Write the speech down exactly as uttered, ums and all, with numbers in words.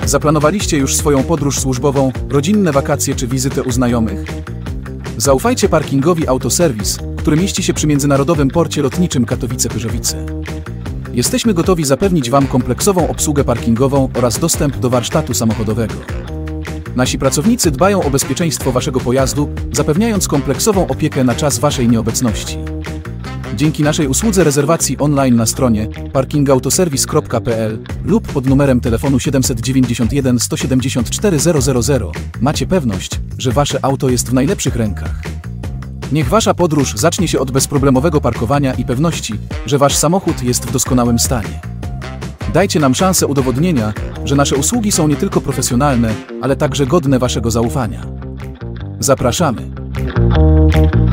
Zaplanowaliście już swoją podróż służbową, rodzinne wakacje czy wizytę u znajomych? Zaufajcie parkingowi Autoserwis, który mieści się przy Międzynarodowym Porcie Lotniczym Katowice-Pyrzowice. Jesteśmy gotowi zapewnić Wam kompleksową obsługę parkingową oraz dostęp do warsztatu samochodowego. Nasi pracownicy dbają o bezpieczeństwo Waszego pojazdu, zapewniając kompleksową opiekę na czas Waszej nieobecności. Dzięki naszej usłudze rezerwacji online na stronie parkingautoserwis kropka p l lub pod numerem telefonu siedem dziewięć jeden, sto siedemdziesiąt cztery, zero zero zero macie pewność, że Wasze auto jest w najlepszych rękach. Niech Wasza podróż zacznie się od bezproblemowego parkowania i pewności, że Wasz samochód jest w doskonałym stanie. Dajcie nam szansę udowodnienia, że nasze usługi są nie tylko profesjonalne, ale także godne Waszego zaufania. Zapraszamy!